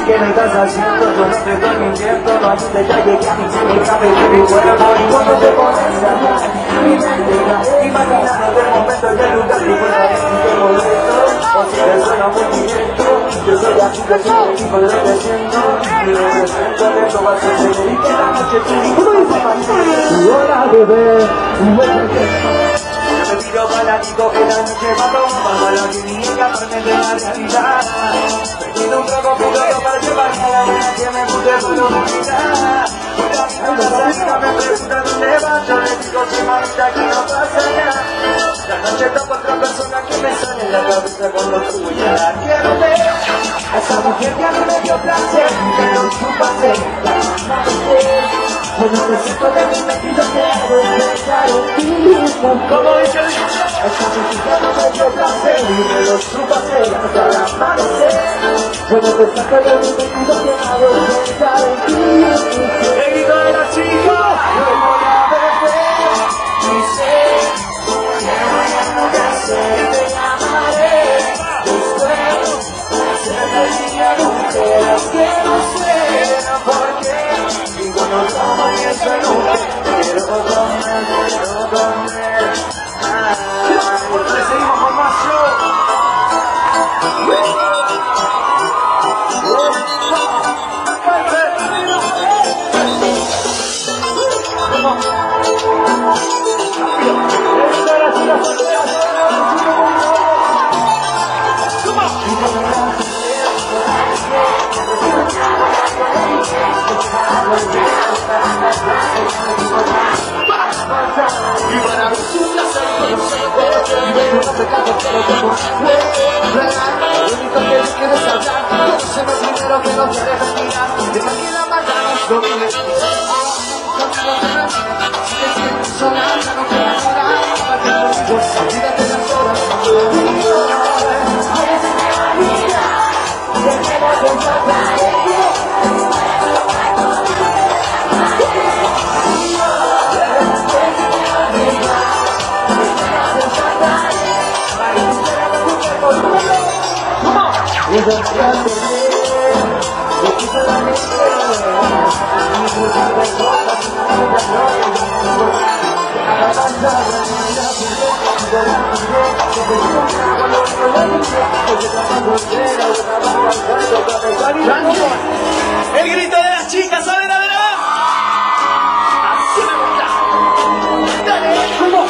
¿qué me estás haciendo? Yo no te estoy mintiendo, no hay un detalle que a mí se me escape de mi cuerpo. Y cuando te pones a hablar, mi mente está imaginando el momento y el lugar. Y vuelvo a decirte molesto, o si te suena muy directo. Yo soy aquí que soy el equipo de lo que siento. Y represento de esto va a suceder y que la noche tú hola bebé, me tiro fanático que la noche mató, bajo la línea y escaparme de la realidad. Me tiro un trago puro para llevarme a la vena que me puse por olvidar. Una salida me pregunta dónde vas, yo le digo que mamita aquí no pasa nada. La noche toco otra persona que me sale en la cabeza cuando tuya. Quiero ver a esa mujer que a mí me dio placer, que no supo hacer la amanecer. Pues no necesito de mi metido que hago pensar en ti mismo. Como dice el esa música no me dio placer y me lo supo hacer hasta el amanecer. Pues no necesito de mi metido que hago pensar en ti mismo. El grito de la chica. Yo voy a beber y sé que mañana te hacer te amaré. Después se me diría mujeres que no sé por qué. No tomo ni eso nunca, quiero comer. Porque seguimos con más show. Y para mí es un placer conocerte. Y vengo a pecado que no tengo real. Lo único que me quieres hablar, conóceme primero que no te dejes mirar. Deja que la maldad nos domine. Conmigo te reúne. Si te sientes sola, ya no te vas a llorar. Olvídate de las horas. El grito de las chicas, ¿saben a ver? Así me gusta. Dale, ¿cómo?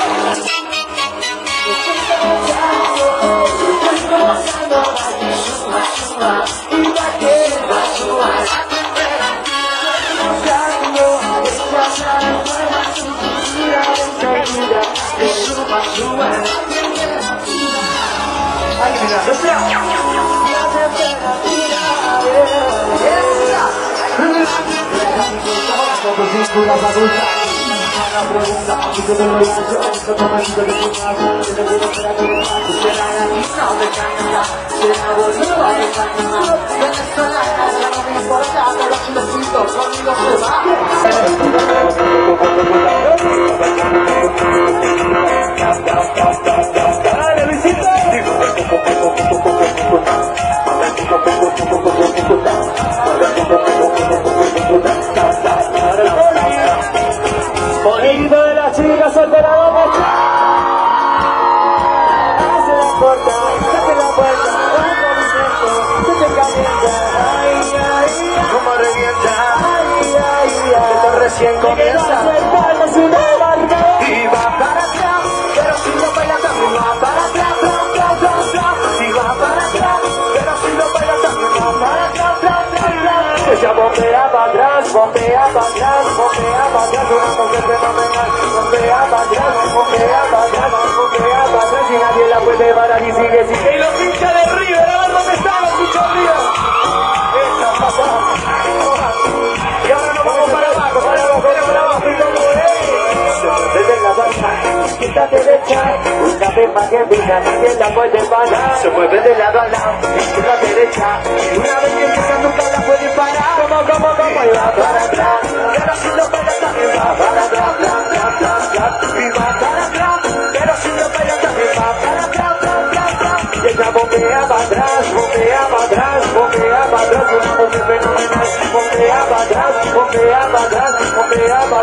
Dale, Luisito. Bonito de las chicas solteras, vamos. Hace la puerta, saque la puerta, un movimiento, se te calienta, ay, ay, como revienta, ay, ay, ay, esto recién comienza. Y va para atrás, pero si no baila también va para atrás, y va para atrás, pero si no baila también va para atrás, ella bombea para atrás, bombea para atrás, bombea para atrás, una mujer fenomenal, bombea para atrás, bombea para atrás, bombea para atrás, y nadie la puede parar y sigue, sigue. Y los hinchas de River, a ver dónde están los hinchas de River. Esta pasada. Y ahora nos vamos para abajo, y como desde la barra, izquierda derecha, una vez más que venga, nadie la puede parar. Se mueve de lado a lado, izquierda derecha, una vez que empieza nunca la puede parar. Como, y va para atrás, pero si no pega también va para atrás, y va para atrás, pero si no pega también va para atrás, y ella bombea para atrás, bombea para atrás, bombea para atrás, una mujer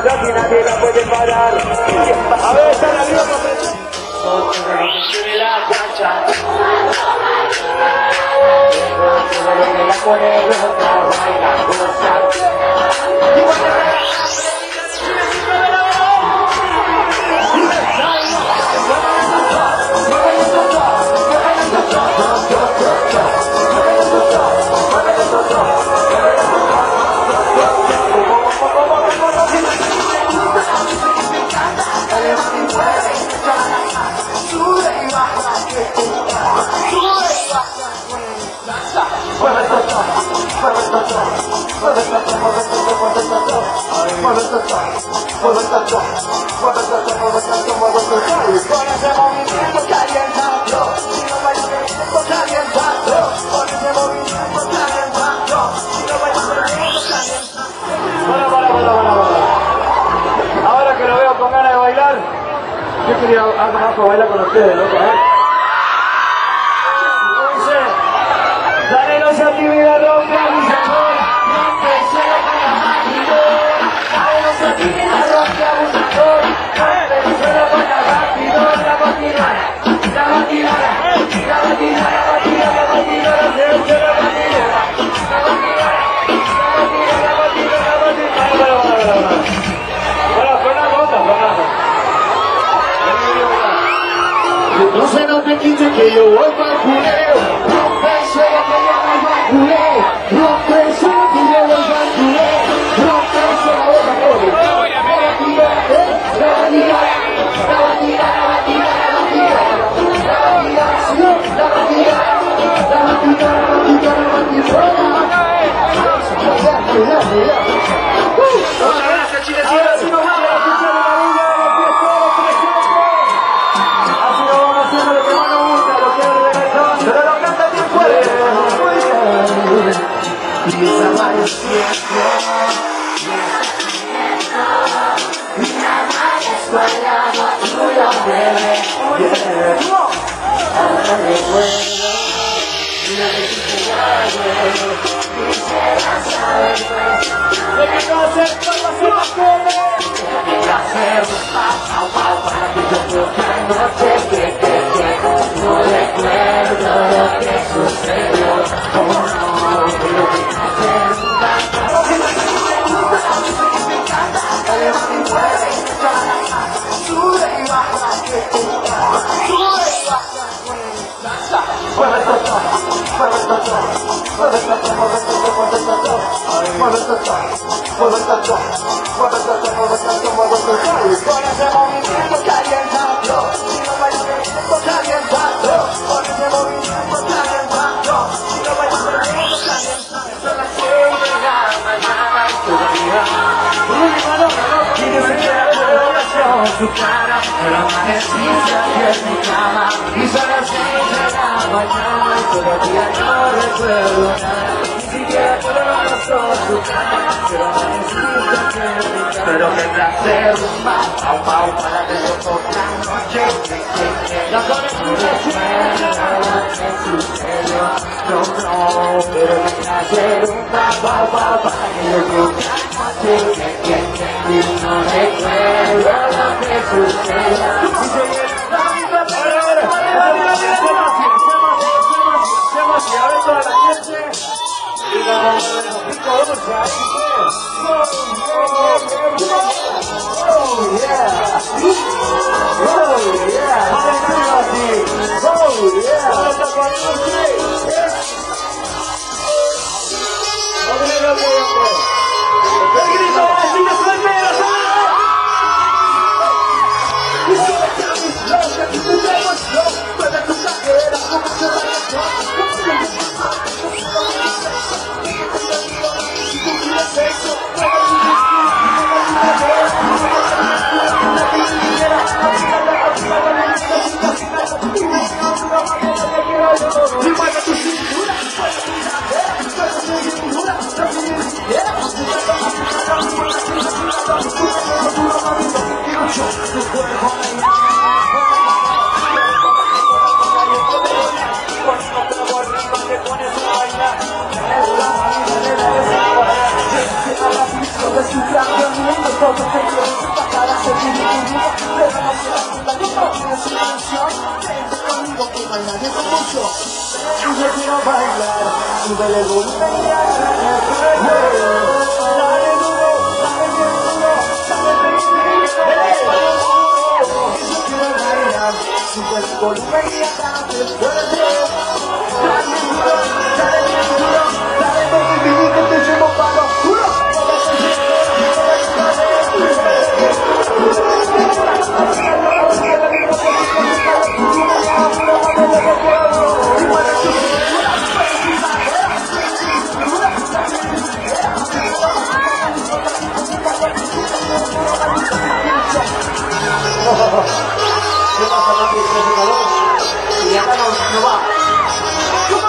aquí nadie la puede parar. A ver, está la vida de la cancha. La pone loca, baila, goza. Ahora que lo veo con ganas de bailar, yo quería algo más para bailar con ustedes, loco, dice, dale no se actividad, rompe abusador, rompe el suelo para batidor, dale no se actividad, rompe abusador, rompe el suelo para batidor, la batidora, la batidora, la batidora, la batidora, la batidora, la batidora, la batidora, no se no te quite que yo voy para el culeo. Rompe el suelo que yo voy para el culeo. Rompe el suelo que yo voy para el culeo. Rompe el suelo que yo voy para el culeo. La batida, la batida, la batida, la batida, la batida, la batida, la batida, la batida. Muchas gracias, Chile. Su cara, pero amaneciste aquí en mi cama y son las 6 de la mañana y todavía no recuerdo nada, ni siquiera conozco su cara, pero amaneciste aquí en mi cama. Pero qué placer, rumba, pau pau, para que yo por la noche la conexión que sucedió, no, pero qué placer, rumba, pau pau, para que yo por la noche y no recuerdo lo que sucedió. Nosotros bailar eso mucho. Y yo quiero bailar, súbele el volumen y dale duro, dale bien duro, dale yo quiero bailar, súbele el volumen y dale fuerte. Dale duro, dale bien duro, dale baby, que te llevo para los duros. ¿Qué pasa, Mati? ¿Estás en calor? Y acá no va. ¿Cómo?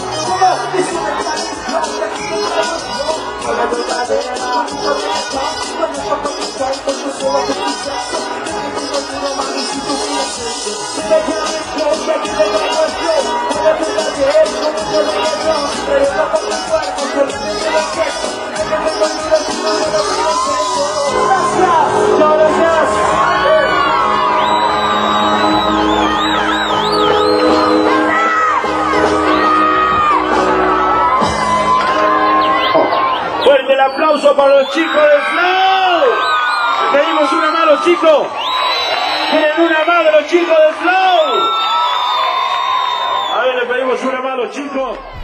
Fuerte el aplauso para los chicos de Flow. Pedimos una mano, chicos. Tienen una mano los chicos de Flow. A ver, le pedimos una mano, chicos.